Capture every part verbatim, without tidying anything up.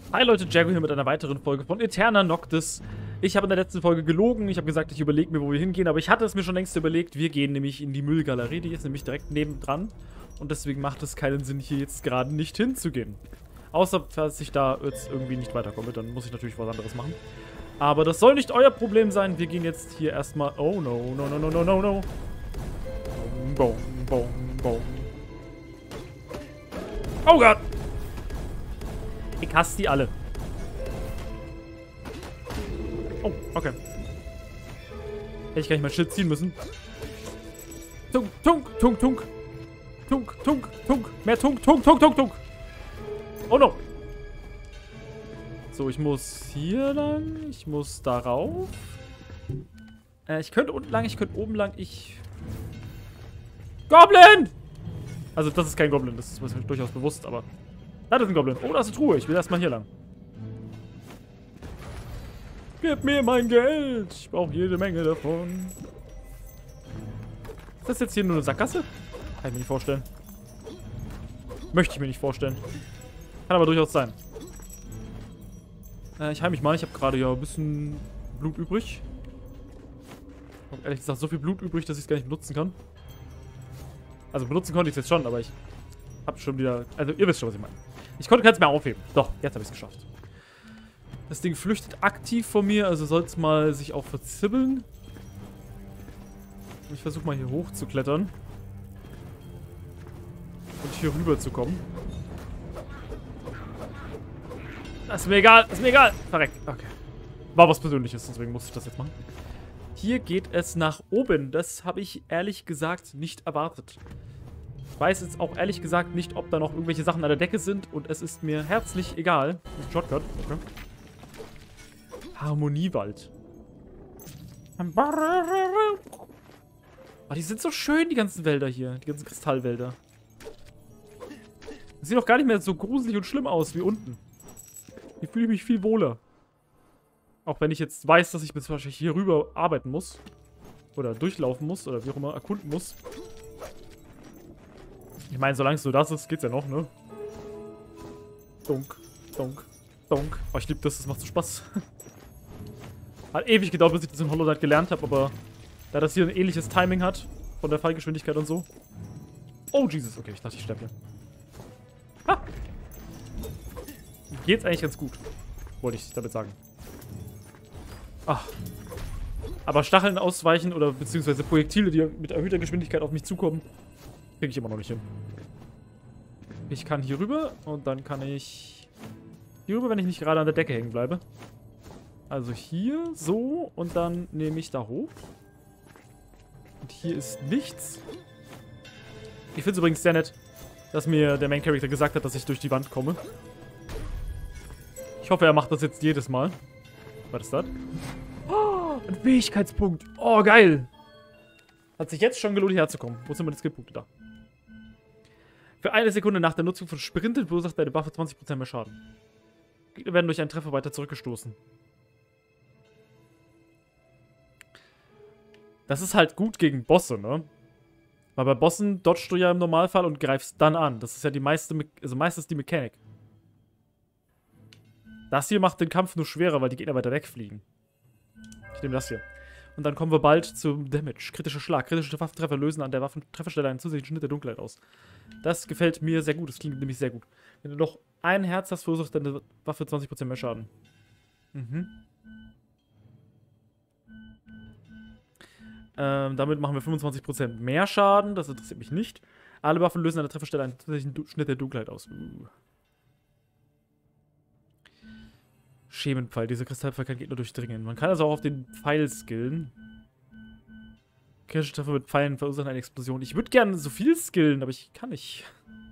Hi Leute, Jago hier mit einer weiteren Folge von Aeterna Noctis. Ich habe in der letzten Folge gelogen. Ich habe gesagt, ich überlege mir, wo wir hingehen. Aber ich hatte es mir schon längst überlegt. Wir gehen nämlich in die Müllgalerie. Die ist nämlich direkt nebendran. Und deswegen macht es keinen Sinn, hier jetzt gerade nicht hinzugehen. Außer, falls ich da jetzt irgendwie nicht weiterkomme. Dann muss ich natürlich was anderes machen. Aber das soll nicht euer Problem sein. Wir gehen jetzt hier erstmal... Oh no, no, no, no, no, no, no. Boom, boom, boom. Oh Gott! Ich hasse die alle. Oh, okay. Hätte ich gar nicht mein Schild ziehen müssen. Tunk, tunk, tunk, tunk. Tunk, tunk, tunk. Mehr tunk, tunk, tunk, tunk, tunk. Oh no. So, ich muss hier lang. Ich muss darauf. Äh, ich könnte unten lang, ich könnte oben lang. Ich... Goblin! Also, das ist kein Goblin. Das ist mir durchaus bewusst, aber... Das ist ein Goblin. Oh, da ist eine Truhe. Ich will erstmal hier lang. Gib mir mein Geld. Ich brauche jede Menge davon. Ist das jetzt hier nur eine Sackgasse? Kann ich mir nicht vorstellen. Möchte ich mir nicht vorstellen. Kann aber durchaus sein. Äh, ich heim mich mal. Ich habe gerade ja ein bisschen Blut übrig. Ich habe ehrlich gesagt so viel Blut übrig, dass ich es gar nicht benutzen kann. Also benutzen konnte ich es jetzt schon, aber ich habe schon wieder... Also ihr wisst schon, was ich meine. Ich konnte keins mehr aufheben. Doch, jetzt habe ich es geschafft. Das Ding flüchtet aktiv von mir, also soll es mal sich auch verzibbeln. Ich versuche mal hier hoch zu klettern. Und hier rüber zu kommen. Das ist mir egal, das ist mir egal. Verreckt, okay. War was Persönliches, deswegen musste ich das jetzt machen. Hier geht es nach oben. Das habe ich ehrlich gesagt nicht erwartet. Ich weiß jetzt auch ehrlich gesagt nicht, ob da noch irgendwelche Sachen an der Decke sind. Und es ist mir herzlich egal. Das ist ein Shortcut. Okay. Harmoniewald. Oh, die sind so schön, die ganzen Wälder hier. Die ganzen Kristallwälder. Das sieht doch gar nicht mehr so gruselig und schlimm aus wie unten. Hier fühle ich mich viel wohler. Auch wenn ich jetzt weiß, dass ich bis wahrscheinlich hier rüber arbeiten muss. Oder durchlaufen muss. Oder wie auch immer erkunden muss. Ich meine, solange es so das ist, geht's ja noch, ne? Dunk, dunk, dunk. Oh, ich liebe das, das macht so Spaß. Hat ewig gedauert, bis ich das in Hollow Knight gelernt habe, aber da das hier ein ähnliches Timing hat, von der Fallgeschwindigkeit und so. Oh, Jesus, okay, ich dachte, ich sterbe hier. Ha! Geht's eigentlich ganz gut, wollte ich damit sagen. Ach. Aber Stacheln ausweichen oder beziehungsweise Projektile, die mit erhöhter Geschwindigkeit auf mich zukommen, kriege ich immer noch nicht hin. Ich kann hier rüber und dann kann ich hier rüber, wenn ich nicht gerade an der Decke hängen bleibe. Also hier, so, und dann nehme ich da hoch. Und hier ist nichts. Ich finde es übrigens sehr nett, dass mir der Main Character gesagt hat, dass ich durch die Wand komme. Ich hoffe, er macht das jetzt jedes Mal. Was ist das? Oh, ein Fähigkeitspunkt. Oh, geil. Hat sich jetzt schon gelohnt, hierher zu kommen. Wo sind meine Skillpunkte da? Für eine Sekunde nach der Nutzung von Sprinten verursacht deine Waffe zwanzig Prozent mehr Schaden. Gegner werden durch einen Treffer weiter zurückgestoßen. Das ist halt gut gegen Bosse, ne? Weil bei Bossen dodgst du ja im Normalfall und greifst dann an. Das ist ja die meiste, Me also meistens die Mechanik. Das hier macht den Kampf nur schwerer, weil die Gegner weiter wegfliegen. Ich nehme das hier. Und dann kommen wir bald zum Damage. Kritischer Schlag. Kritische Waffentreffer lösen an der Waffentrefferstelle einen zusätzlichen Schnitt der Dunkelheit aus. Das gefällt mir sehr gut. Das klingt nämlich sehr gut. Wenn du noch ein Herz hast, verursacht deine Waffe zwanzig Prozent mehr Schaden. Mhm. Ähm, damit machen wir fünfundzwanzig Prozent mehr Schaden. Das interessiert mich nicht. Alle Waffen lösen an der Trefferstelle einen zusätzlichen du Schnitt der Dunkelheit aus. Uh. Schemenpfeil. Dieser Kristallpfeil kann Gegner durchdringen. Man kann also auch auf den Pfeil skillen. Kritische Treffer mit Pfeilen verursachen eine Explosion. Ich würde gerne so viel skillen, aber ich kann nicht.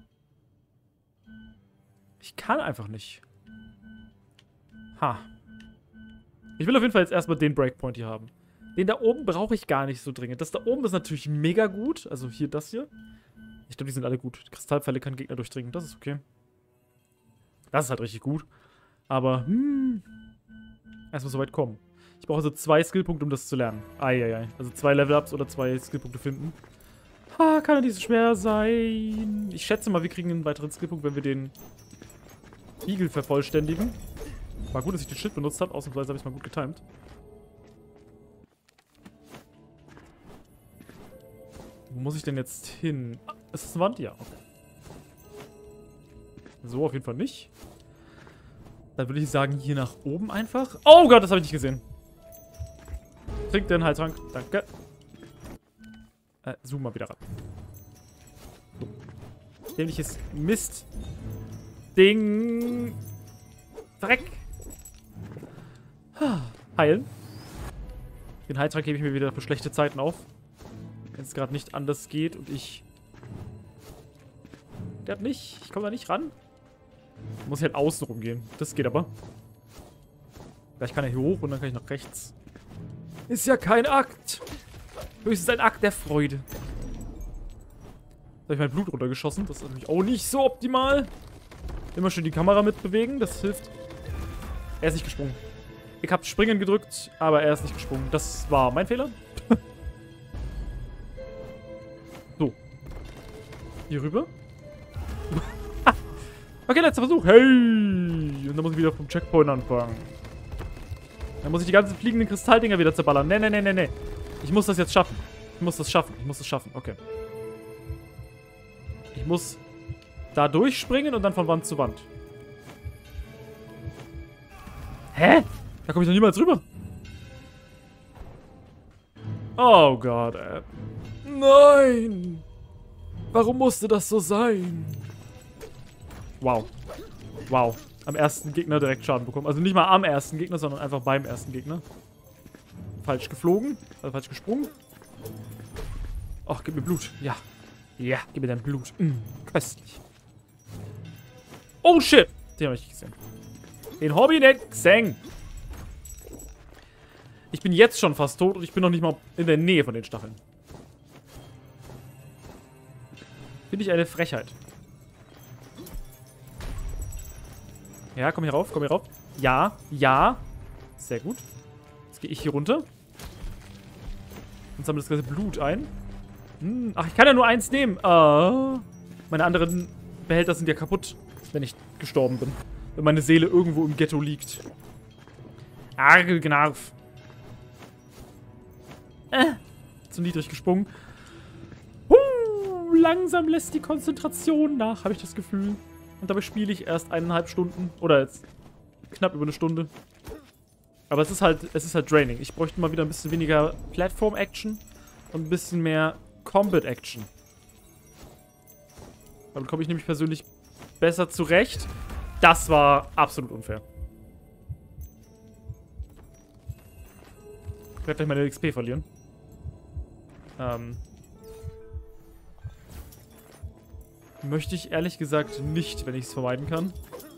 Ich kann einfach nicht. Ha. Ich will auf jeden Fall jetzt erstmal den Breakpoint hier haben. Den da oben brauche ich gar nicht so dringend. Das da oben ist natürlich mega gut. Also hier das hier. Ich glaube, die sind alle gut. Kristallpfeile kann Gegner durchdringen. Das ist okay. Das ist halt richtig gut. Aber, hm. Erstmal so weit kommen. Ich brauche also zwei Skillpunkte, um das zu lernen. Eieiei. Also zwei Level-Ups oder zwei Skillpunkte finden. Ha, kann ja nicht so schwer sein. Ich schätze mal, wir kriegen einen weiteren Skillpunkt, wenn wir den Igel vervollständigen. War gut, dass ich den Shit benutzt habe. Ausnahmsweise habe ich es mal gut getimt. Wo muss ich denn jetzt hin? Ah, ist das eine Wand? Ja, okay. So, auf jeden Fall nicht. Dann würde ich sagen, hier nach oben einfach. Oh Gott, das habe ich nicht gesehen. Trink den Heiltrank. Danke. Äh, zoom mal wieder ran. So. Dämliches Mist. Ding. Dreck. Heilen. Den Heiltrank hebe ich mir wieder für schlechte Zeiten auf. Wenn es gerade nicht anders geht und ich... Der hat nicht... Ich komme da nicht ran. Muss ich halt außen rumgehen. Das geht aber. Vielleicht kann er hier hoch und dann kann ich nach rechts. Ist ja kein Akt. Höchstens ein Akt der Freude. Da habe ich mein Blut runtergeschossen. Das ist natürlich auch nicht so optimal. Immer schön die Kamera mitbewegen. Das hilft. Er ist nicht gesprungen. Ich habe Springen gedrückt, aber er ist nicht gesprungen. Das war mein Fehler. So. Hier rüber. Okay, letzter Versuch. Hey! Und dann muss ich wieder vom Checkpoint anfangen. Dann muss ich die ganzen fliegenden Kristalldinger wieder zerballern. Nee, nee, nee, nee, nee. Ich muss das jetzt schaffen. Ich muss das schaffen. Ich muss das schaffen. Okay. Ich muss da durchspringen und dann von Wand zu Wand. Hä? Da komme ich doch niemals rüber. Oh Gott, ey. Nein! Warum musste das so sein? Wow. Wow. Am ersten Gegner direkt Schaden bekommen. Also nicht mal am ersten Gegner, sondern einfach beim ersten Gegner. Falsch geflogen. Also falsch gesprungen. Ach, gib mir Blut. Ja. Ja, gib mir dein Blut. Mm, köstlich. Oh, shit. Den habe ich nicht gesehen. Den habe ich nicht gesehen. Ich bin jetzt schon fast tot und ich bin noch nicht mal in der Nähe von den Stacheln. Finde ich eine Frechheit. Ja, komm hier rauf, komm hier rauf. Ja, ja. Sehr gut. Jetzt gehe ich hier runter. Und sammle das ganze Blut ein. Hm, ach, ich kann ja nur eins nehmen. Ah. Meine anderen Behälter sind ja kaputt, wenn ich gestorben bin. Wenn meine Seele irgendwo im Ghetto liegt. Argelgnarf. Äh, zu niedrig gesprungen. Uh, langsam lässt die Konzentration nach, habe ich das Gefühl. Und dabei spiele ich erst eineinhalb Stunden. Oder jetzt knapp über eine Stunde. Aber es ist halt, es ist halt draining. Ich bräuchte mal wieder ein bisschen weniger Platform-Action und ein bisschen mehr Combat-Action. Damit komme ich nämlich persönlich besser zurecht. Das war absolut unfair. Ich werde gleich meine X P verlieren. Ähm... Möchte ich ehrlich gesagt nicht, wenn ich es vermeiden kann.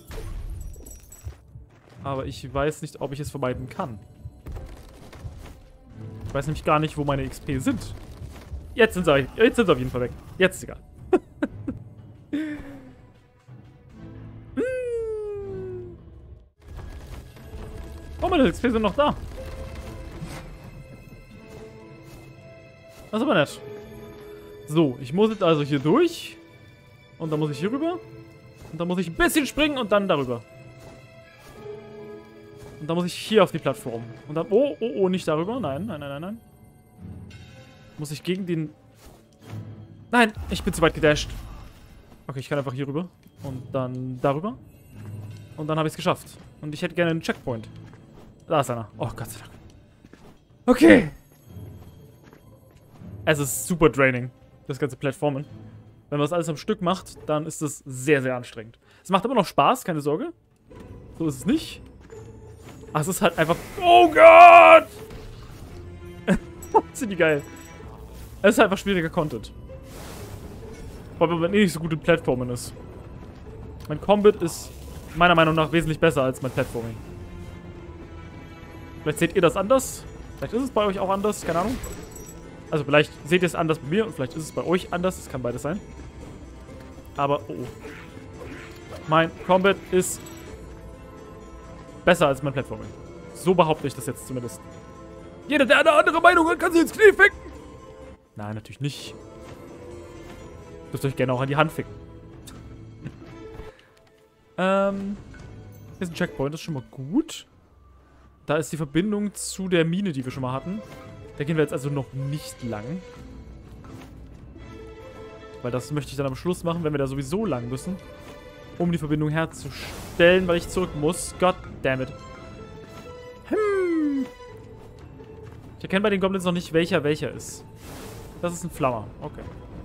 Aber ich weiß nicht, ob ich es vermeiden kann. Ich weiß nämlich gar nicht, wo meine X P sind. Jetzt sind sie, jetzt sind sie auf jeden Fall weg. Jetzt ist egal. Oh, meine X P sind noch da. Das ist aber nett. So, ich muss jetzt also hier durch. Und dann muss ich hier rüber. Und dann muss ich ein bisschen springen und dann darüber. Und dann muss ich hier auf die Plattform. Und dann... Oh, oh, oh, nicht darüber. Nein, nein, nein, nein, nein. Muss ich gegen den... Nein, ich bin zu weit gedasht. Okay, ich kann einfach hier rüber. Und dann darüber. Und dann habe ich es geschafft. Und ich hätte gerne einen Checkpoint. Da ist einer. Oh, Gott sei Dank. Okay. Es ist super draining, das ganze Plattformen. Wenn man das alles am Stück macht, dann ist das sehr, sehr anstrengend. Es macht immer noch Spaß, keine Sorge. So ist es nicht. Aber es ist halt einfach... Oh Gott! Sind die geil. Es ist halt einfach schwieriger Content. Vor allem, wenn man eh nicht so gut in Plattformen ist. Mein Combat ist meiner Meinung nach wesentlich besser als mein Platforming. Vielleicht seht ihr das anders. Vielleicht ist es bei euch auch anders, keine Ahnung. Also vielleicht seht ihr es anders bei mir und vielleicht ist es bei euch anders. Das kann beides sein. Aber, oh, oh. Mein Combat ist besser als mein Platforming. So behaupte ich das jetzt zumindest. Jeder, der eine andere Meinung hat, kann sich ins Knie ficken. Nein, natürlich nicht. Dürft euch gerne auch an die Hand ficken. ähm... ist ein Checkpoint, das ist schon mal gut. Da ist die Verbindung zu der Mine, die wir schon mal hatten. Da gehen wir jetzt also noch nicht lang. Weil das möchte ich dann am Schluss machen, wenn wir da sowieso lang müssen. Um die Verbindung herzustellen, weil ich zurück muss. God damn it. Hm. Ich erkenne bei den Goblins noch nicht, welcher welcher ist. Das ist ein Flammer. Okay.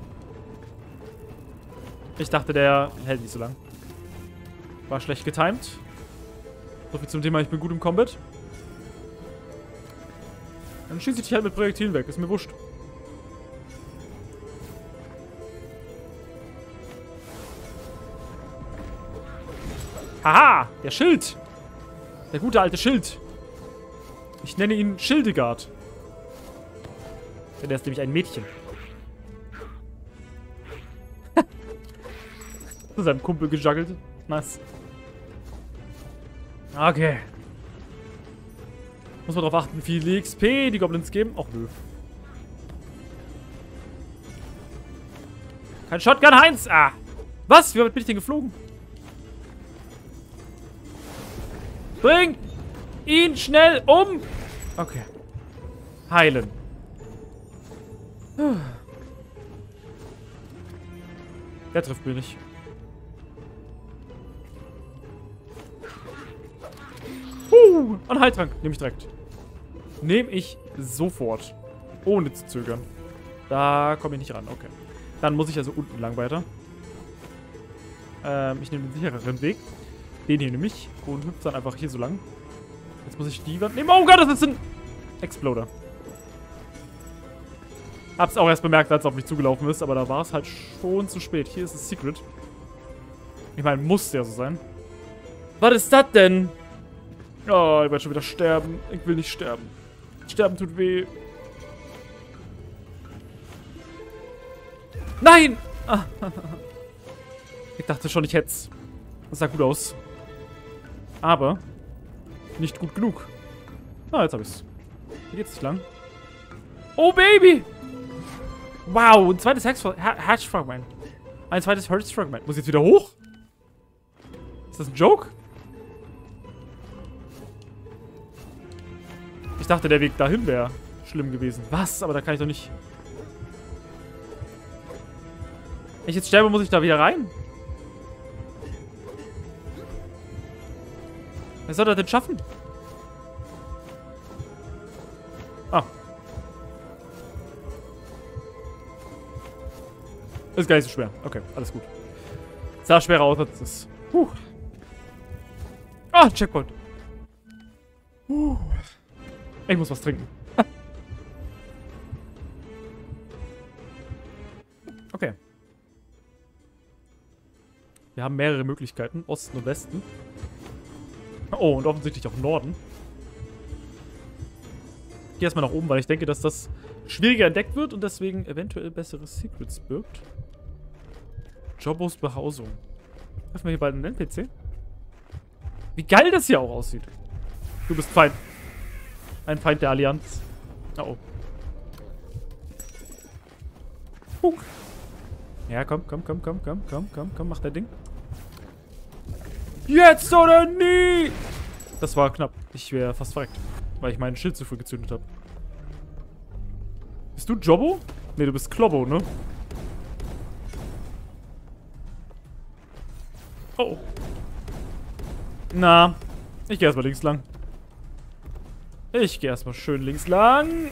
Ich dachte, der hält nicht so lang. War schlecht getimed. So viel zum Thema, ich bin gut im Combat. Dann schieße ich dich halt mit Projektilen weg. Ist mir wurscht. Haha! Der Schild! Der gute alte Schild. Ich nenne ihn Schildegard. Denn er ist nämlich ein Mädchen. Zu seinem Kumpel gejuggelt. Nice. Okay. Muss man darauf achten, wie viel X P die Goblins geben. Och nö. Kein Shotgun, Heinz! Ah! Was? Wie weit bin ich denn geflogen? Bring ihn schnell um! Okay. Heilen. Der trifft mich nicht. Uh, ein Heiltrank. Nehme ich direkt. Nehme ich sofort. Ohne zu zögern. Da komme ich nicht ran. Okay. Dann muss ich also unten lang weiter. Ähm, ich nehme den sichereren Weg. Den hier nehme ich. Und hüpfe dann einfach hier so lang. Jetzt muss ich die Wand nehmen. Oh Gott, das ist ein Exploder. Hab's auch erst bemerkt, als es auf mich zugelaufen ist. Aber da war es halt schon zu spät. Hier ist das Secret. Ich meine, muss ja so sein. Was ist das denn? Oh, ich werde schon wieder sterben. Ich will nicht sterben. Sterben tut weh. Nein! Ah. Ich dachte schon, ich hätte es. Das sah gut aus. Aber nicht gut genug. Ah, jetzt habe ich es. Hier geht's nicht lang. Oh, Baby! Wow, ein zweites Hatch-Fragment. Ein zweites Hertz-Fragment. Muss ich jetzt wieder hoch? Ist das ein Joke? Ich dachte, der Weg dahin wäre schlimm gewesen. Was? Aber da kann ich doch nicht... Wenn ich jetzt sterbe, muss ich da wieder rein? Wer soll das denn schaffen? Ah. Ist gar nicht so schwer. Okay, alles gut. Sah schwerer aus, als es ist. Puh. Ah, Checkpoint. Puh. Ich muss was trinken. Okay. Wir haben mehrere Möglichkeiten. Osten und Westen. Oh, und offensichtlich auch Norden. Ich gehe erstmal nach oben, weil ich denke, dass das schwieriger entdeckt wird und deswegen eventuell bessere Secrets birgt. Jobbos Behausung. Treffen wir hier bald einen N P C? Wie geil das hier auch aussieht. Du bist Feind. Ein Feind der Allianz. Oh oh. Huh. Ja, komm, komm, komm, komm, komm, komm, komm, komm, mach dein Ding. Jetzt oder nie! Das war knapp. Ich wäre fast verreckt. Weil ich meinen Schild zu früh gezündet habe. Bist du Jobbo? Ne, du bist Klobbo, ne? Oh. Na. Ich gehe erstmal links lang. Ich gehe erstmal schön links lang.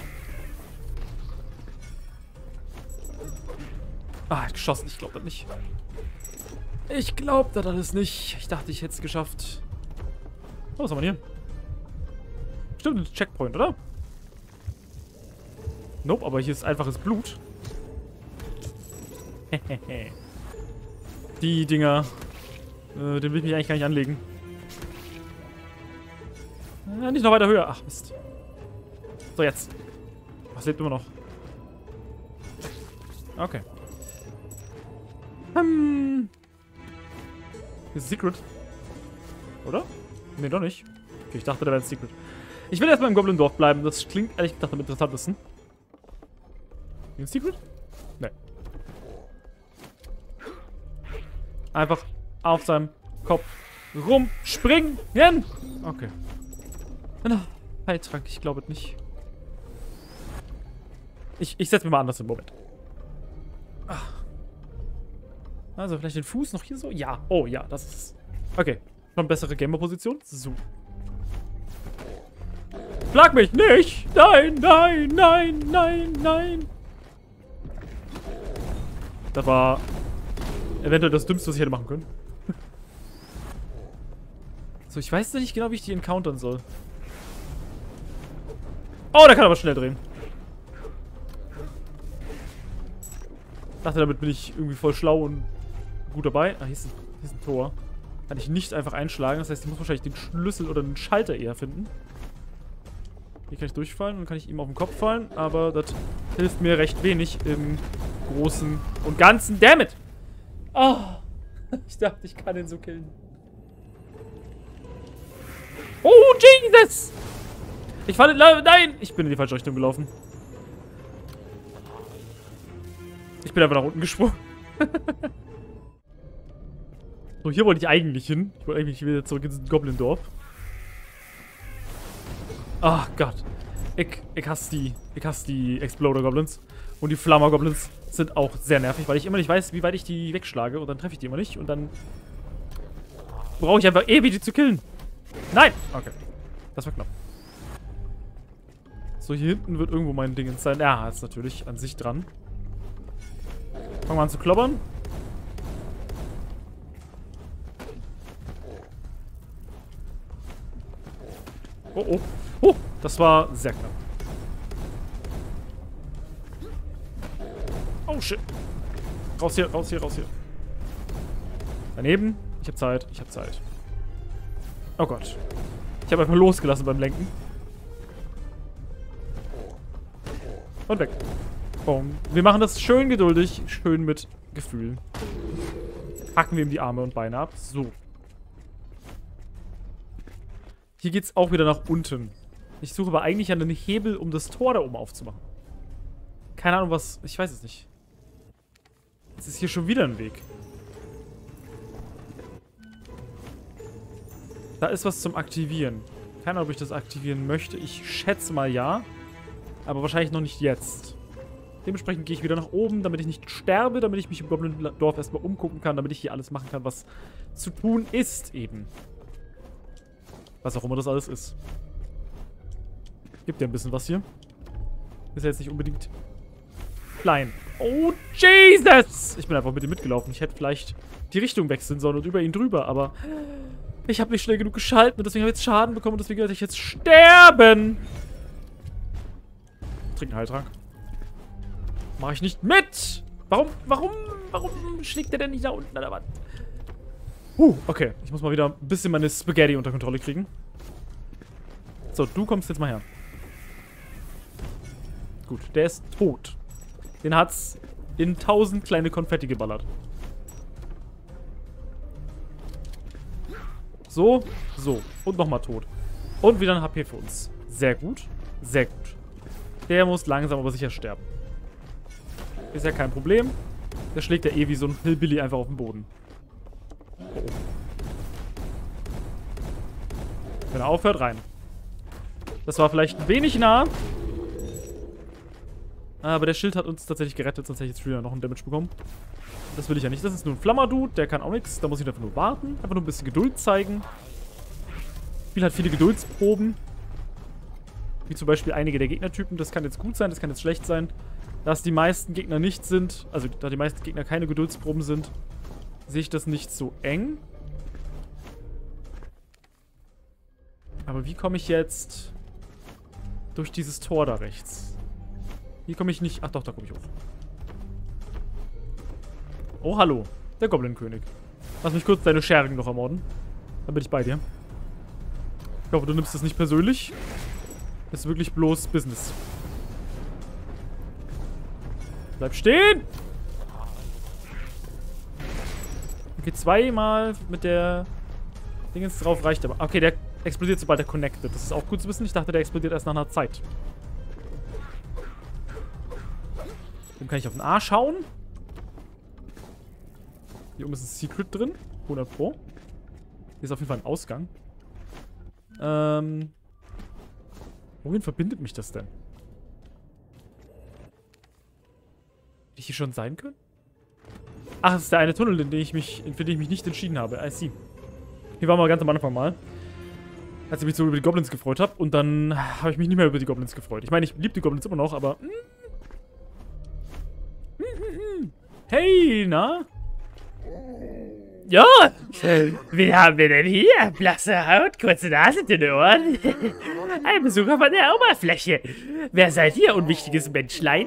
Ah, geschossen. Ich glaube das nicht. Ich glaube das alles nicht. Ich dachte, ich hätte es geschafft. Oh, was haben wir hier? Stimmt, ein Checkpoint, oder? Nope, aber hier ist einfaches Blut. Die Dinger. Äh, den will ich mich eigentlich gar nicht anlegen. Äh, nicht noch weiter höher. Ach, Mist. So, jetzt. Was lebt immer noch? Okay. Hm. Ist Secret. Oder? Nee, doch nicht. Okay, ich dachte, da wäre ein Secret. Ich will erstmal im Goblin-Dorf bleiben. Das klingt ehrlich gesagt am interessantesten. Ein Secret? Nee. Einfach auf seinem Kopf rumspringen. Okay. Na, Heiltrank, ich glaube nicht. Ich, ich setze mir mal anders im Moment. Ach. Also vielleicht den Fuß noch hier so? Ja. Oh ja, das ist... Okay. Schon bessere Gamer-Position. So. Schlag mich nicht! Nein, nein, nein, nein, nein! Das war eventuell das Dümmste, was ich hätte machen können. So, ich weiß nicht genau, wie ich die encountern soll. Oh, der kann aber schnell drehen. Ich dachte, damit bin ich irgendwie voll schlau und gut dabei. Ah, hier ist ein, hier ist ein Tor. Kann ich nicht einfach einschlagen. Das heißt, ich muss wahrscheinlich den Schlüssel oder den Schalter eher finden. Hier kann ich durchfallen und dann kann ich ihm auf den Kopf fallen. Aber das hilft mir recht wenig im Großen und Ganzen. Dammit! Oh, ich dachte, ich kann ihn so killen. Oh, Jesus! Ich falle... Nein! Ich bin in die falsche Richtung gelaufen. Ich bin einfach nach unten gesprungen. So, hier wollte ich eigentlich hin. Ich wollte eigentlich wieder zurück ins Goblin-Dorf. Ach Gott. Ich, ich hasse die, ich hasse die Exploder-Goblins. Und die Flammer-Goblins sind auch sehr nervig, weil ich immer nicht weiß, wie weit ich die wegschlage. Und dann treffe ich die immer nicht. Und dann brauche ich einfach ewig, die zu killen. Nein! Okay. Das war knapp. So, hier hinten wird irgendwo mein Ding sein. Ja, ist natürlich an sich dran. Fangen wir an zu kloppern. Oh, oh. Oh, das war sehr knapp. Oh, shit. Raus hier, raus hier, raus hier. Daneben. Ich hab Zeit, ich hab Zeit. Oh Gott. Ich habe einfach losgelassen beim Lenken. Und weg. Boom. Wir machen das schön geduldig, schön mit Gefühl. Hacken wir ihm die Arme und Beine ab. So. Hier geht's auch wieder nach unten. Ich suche aber eigentlich einen Hebel, um das Tor da oben aufzumachen. Keine Ahnung, was... Ich weiß es nicht. Jetzt ist hier schon wieder ein Weg. Da ist was zum Aktivieren. Keine Ahnung, ob ich das aktivieren möchte. Ich schätze mal ja. Aber wahrscheinlich noch nicht jetzt. Dementsprechend gehe ich wieder nach oben, damit ich nicht sterbe, damit ich mich im Goblin-Dorf erstmal umgucken kann, damit ich hier alles machen kann, was zu tun ist eben. Was auch immer das alles ist. Gibt ja ein bisschen was hier. Ist ja jetzt nicht unbedingt klein. Oh, Jesus! Ich bin einfach mit ihm mitgelaufen. Ich hätte vielleicht die Richtung wechseln sollen und über ihn drüber, aber ich habe nicht schnell genug geschalten und deswegen habe ich jetzt Schaden bekommen und deswegen werde ich jetzt sterben. Trink einen Heiltrank. Mach ich nicht mit! Warum, warum, warum schlägt der denn nicht da unten an der Wand? Huh, okay. Ich muss mal wieder ein bisschen meine Spaghetti unter Kontrolle kriegen. So, du kommst jetzt mal her. Gut, der ist tot. Den hat's in tausend kleine Konfetti geballert. So, so. Und nochmal tot. Und wieder ein H P für uns. Sehr gut. Sehr gut. Der muss langsam aber sicher sterben. Ist ja kein Problem. Der schlägt ja eh wie so ein Hillbilly einfach auf den Boden. Oh. Wenn er aufhört, rein. Das war vielleicht ein wenig nah. Aber der Schild hat uns tatsächlich gerettet, sonst hätte ich jetzt wieder noch einen Damage bekommen. Das will ich ja nicht. Das ist nur ein Flammer-Dude, der kann auch nichts. Da muss ich einfach nur warten. Einfach nur ein bisschen Geduld zeigen. Das Spiel hat viele Geduldsproben. Wie zum Beispiel einige der Gegnertypen. Das kann jetzt gut sein, das kann jetzt schlecht sein. Da es die meisten Gegner nicht sind, also da die meisten Gegner keine Geduldsproben sind, sehe ich das nicht so eng. Aber wie komme ich jetzt durch dieses Tor da rechts? Hier komme ich nicht... Ach doch, da komme ich hoch. Oh, hallo. Der Goblin-König. Lass mich kurz deine Schergen noch ermorden. Dann bin ich bei dir. Ich hoffe, du nimmst das nicht persönlich. Das ist wirklich bloß Business. Bleib stehen! Okay, zweimal mit der Dingens drauf reicht aber. Okay, der explodiert, sobald er connected. Das ist auch gut zu wissen. Ich dachte, der explodiert erst nach einer Zeit. Dann kann ich auf den A schauen. Hier oben ist ein Secret drin. hundert Pro. Hier ist auf jeden Fall ein Ausgang. Ähm. Wohin verbindet mich das denn? Hätte ich hier schon sein können? Ach, das ist der eine Tunnel, in den ich mich, für den ich mich nicht entschieden habe. I see. Hier waren wir ganz am Anfang mal. Als ich mich so über die Goblins gefreut habe. Und dann habe ich mich nicht mehr über die Goblins gefreut. Ich meine, ich liebe die Goblins immer noch, aber... Hey, na? Jo, wen haben wir denn hier? Blasse Haut, kurze Nase, dünne Ohren. Ein Besucher von der Oberfläche. Wer seid ihr, unwichtiges Menschlein?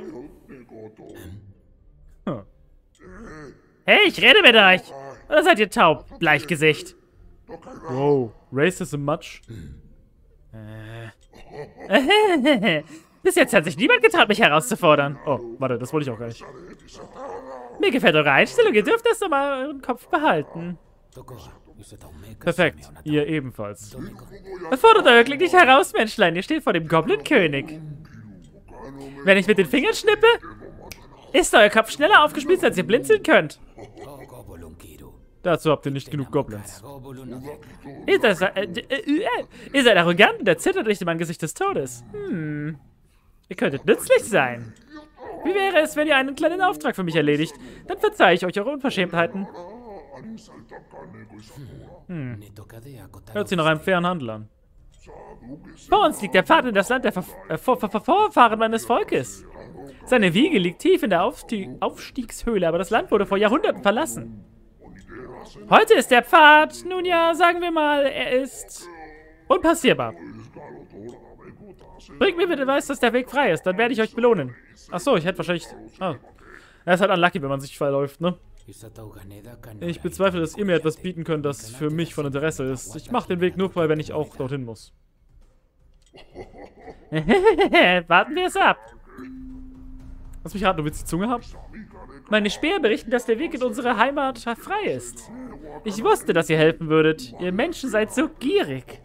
Hm. Hey, ich rede mit euch. Oder seid ihr taub, Bleichgesicht? Wow, Racism much? Äh. Bis jetzt hat sich niemand getraut, mich herauszufordern. Oh, warte, das wollte ich auch gar nicht. Mir gefällt eure Einstellung, ihr dürft das doch mal im Kopf behalten. Perfekt, ihr ebenfalls. Fordert euer Glück nicht heraus, Menschlein, ihr steht vor dem Goblin-König. Wenn ich mit den Fingern schnippe, ist euer Kopf schneller aufgespießt, als ihr blinzeln könnt. Dazu habt ihr nicht genug Goblins. Ihr seid, äh, äh, äh, ihr seid arrogant und erzittert nicht im Angesicht des Todes. Hm. Ihr könntet nützlich sein. Wie wäre es, wenn ihr einen kleinen Auftrag für mich erledigt? Dann verzeihe ich euch eure Unverschämtheiten. Hm. Hört sich nach einem fairen Handel an. Vor uns liegt der Pfad in das Land der Ver äh, Vor Vor Vorfahren meines Volkes. Seine Wiege liegt tief in der Aufstieg Aufstiegshöhle, aber das Land wurde vor Jahrhunderten verlassen. Heute ist der Pfad, nun ja, sagen wir mal, er ist unpassierbar. Bringt mir bitte Beweis, dass der Weg frei ist, dann werde ich euch belohnen. Achso, ich hätte wahrscheinlich... Ah. Er ist halt unlucky, wenn man sich verläuft, ne? Ich bezweifle, dass ihr mir etwas bieten könnt, das für mich von Interesse ist. Ich mache den Weg nur frei, wenn ich auch dorthin muss. Warten wir es ab. Lass mich raten, du willst die Zunge haben? Meine Speer berichten, dass der Weg in unsere Heimat frei ist. Ich wusste, dass ihr helfen würdet. Ihr Menschen seid so gierig.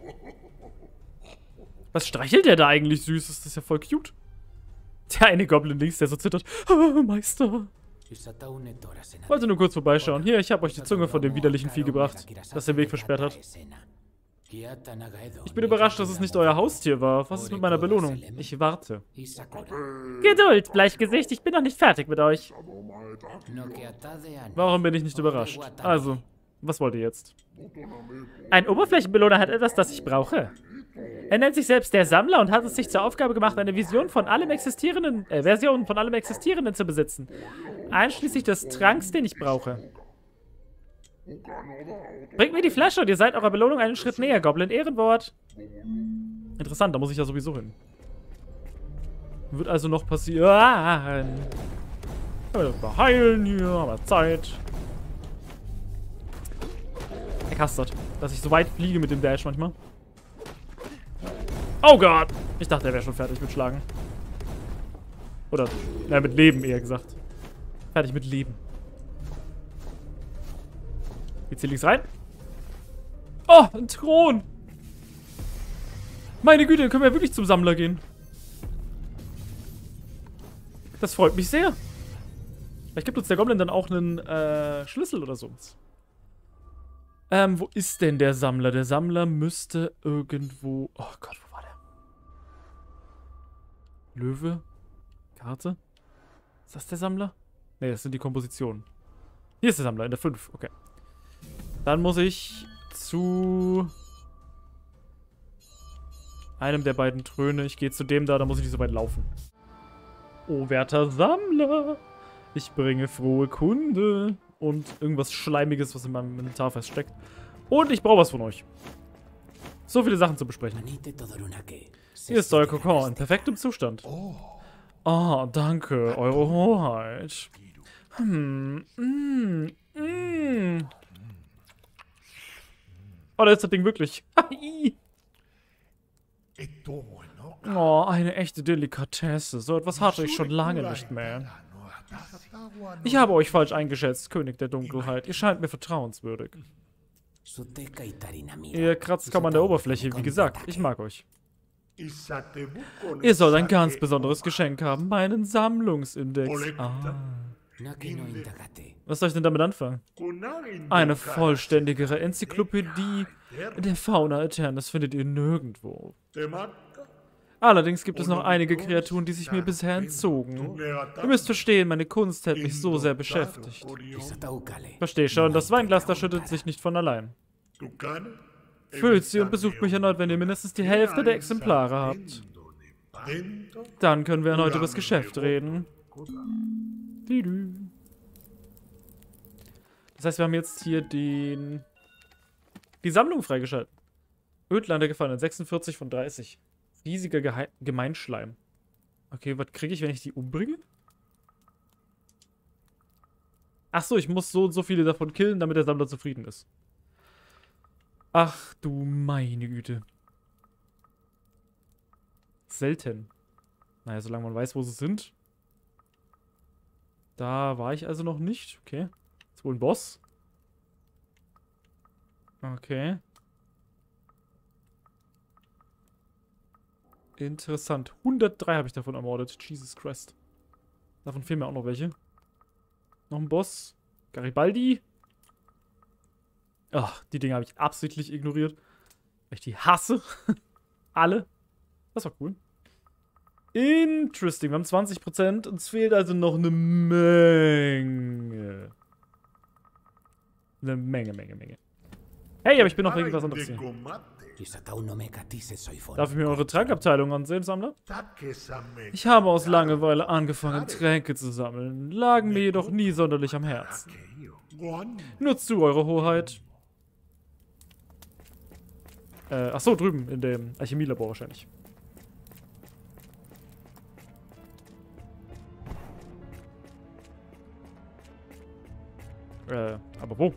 Was streichelt der da eigentlich süß? Das ist ja voll cute. Der eine Goblin links, der so zittert. Oh, Meister. Wollte nur kurz vorbeischauen. Hier, ich habe euch die Zunge von dem widerlichen Vieh gebracht, das den Weg versperrt hat. Ich bin überrascht, dass es nicht euer Haustier war. Was ist mit meiner Belohnung? Ich warte. Geduld, Bleichgesicht, ich bin noch nicht fertig mit euch. Warum bin ich nicht überrascht? Also, was wollt ihr jetzt? Ein Oberflächenbelohner hat etwas, das ich brauche. Er nennt sich selbst der Sammler und hat es sich zur Aufgabe gemacht, eine Vision von allem Existierenden, äh, Version von allem Existierenden zu besitzen. Einschließlich des Tranks, den ich brauche. Bringt mir die Flasche und ihr seid eurer Belohnung einen Schritt näher, Goblin. Ehrenwort. Interessant, da muss ich ja sowieso hin. Wird also noch passieren. Wir heilen hier, haben wir Zeit. Er kastert, dass ich so weit fliege mit dem Dash manchmal. Oh Gott! Ich dachte, er wäre schon fertig mit Schlagen. Oder, na, mit Leben eher gesagt. Fertig mit Leben. Geht's hier links rein? Oh, ein Thron! Meine Güte, dann können wir wirklich zum Sammler gehen. Das freut mich sehr. Vielleicht gibt uns der Goblin dann auch einen äh, Schlüssel oder so. Ähm, wo ist denn der Sammler? Der Sammler müsste irgendwo... Oh Gott, wo war der? Löwe? Karte? Ist das der Sammler? Ne, das sind die Kompositionen. Hier ist der Sammler, in der fünf. Okay. Dann muss ich zu... einem der beiden Throne. Ich gehe zu dem da, da muss ich nicht so weit laufen. Oh, werter Sammler. Ich bringe frohe Kunde. Und irgendwas Schleimiges, was in meinem Inventar feststeckt. Und ich brauche was von euch. So viele Sachen zu besprechen. Hier ist euer Kokon in perfektem Zustand. Oh, danke, eure Hoheit. Hm, mm, mm. Oh, da ist das Ding wirklich. Oh, eine echte Delikatesse. So etwas hatte ich schon lange nicht mehr. Ich habe euch falsch eingeschätzt, König der Dunkelheit. Ihr scheint mir vertrauenswürdig. Ihr kratzt kaum an der Oberfläche. Wie gesagt, ich mag euch. Ihr sollt ein ganz besonderes Geschenk haben. Meinen Sammlungsindex. Ah. Was soll ich denn damit anfangen? Eine vollständigere Enzyklopädie Der Fauna Aeternas findet ihr nirgendwo. Allerdings gibt es noch einige Kreaturen, die sich mir bisher entzogen. Ihr müsst verstehen, meine Kunst hält mich so sehr beschäftigt. Versteh schon, das Weinglas da schüttet sich nicht von allein. Füllt sie und besucht mich erneut, wenn ihr mindestens die Hälfte der Exemplare habt. Dann können wir erneut über das Geschäft reden. Das heißt, wir haben jetzt hier den... die Sammlung freigeschaltet. Ödland der Gefallenen, sechsundvierzig von dreißig. Riesiger Gehe Gemeinschleim. Okay, was kriege ich, wenn ich die umbringe? Achso, ich muss so und so viele davon killen, damit der Sammler zufrieden ist. Ach du meine Güte. Selten. Naja, solange man weiß, wo sie sind. Da war ich also noch nicht. Okay. Ist wohl ein Boss. Okay. Interessant. hundertdrei habe ich davon ermordet. Jesus Christ. Davon fehlen mir auch noch welche. Noch ein Boss. Garibaldi. Ach, die Dinge habe ich absichtlich ignoriert. Weil ich die hasse. Alle. Das war cool. Interesting. Wir haben zwanzig Prozent. Uns fehlt also noch eine Menge. Eine Menge, Menge, Menge. Hey, aber ich bin noch irgendwas anderes hier. Darf ich mir eure Trankabteilung ansehen, Sammler? Ich habe aus Langeweile angefangen, Tränke zu sammeln, lagen mir jedoch nie sonderlich am Herzen. Nur zu, eure Hoheit. Äh, ach so, drüben, in dem Alchemielabor wahrscheinlich. Äh, aber wo?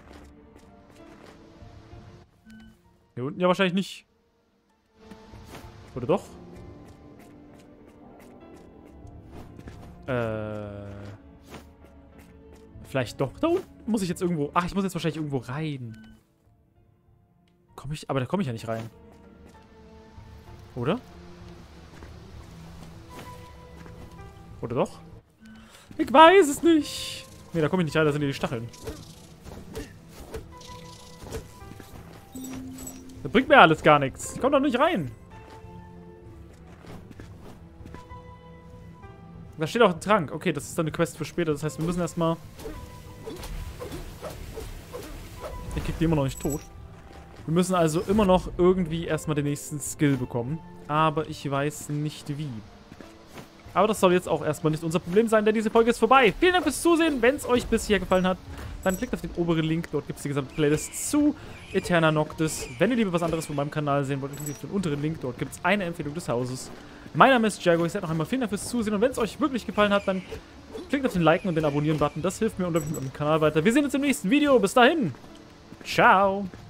Hier unten ja wahrscheinlich nicht. Oder doch? Äh. Vielleicht doch. Da unten muss ich jetzt irgendwo. Ach, ich muss jetzt wahrscheinlich irgendwo rein. Komme ich. Aber da komme ich ja nicht rein. Oder? Oder doch? Ich weiß es nicht. Ne, da komme ich nicht rein, da sind ja die Stacheln. Das bringt mir alles gar nichts. Ich komme doch nicht rein. Da steht auch ein Trank. Okay, das ist dann eine Quest für später. Das heißt, wir müssen erstmal... Ich krieg die immer noch nicht tot. Wir müssen also immer noch irgendwie erstmal den nächsten Skill bekommen. Aber ich weiß nicht wie. Aber das soll jetzt auch erstmal nicht unser Problem sein, denn diese Folge ist vorbei. Vielen Dank fürs Zusehen. Wenn es euch bisher gefallen hat, dann klickt auf den oberen Link. Dort gibt es die gesamte Playlist zu Aeterna Noctis. Wenn ihr lieber was anderes von meinem Kanal sehen wollt, klickt auf den unteren Link. Dort gibt es eine Empfehlung des Hauses. Mein Name ist Jago. Ich sage noch einmal vielen Dank fürs Zusehen. Und wenn es euch wirklich gefallen hat, dann klickt auf den Liken und den Abonnieren-Button. Das hilft mir unter dem Kanal weiter. Wir sehen uns im nächsten Video. Bis dahin. Ciao.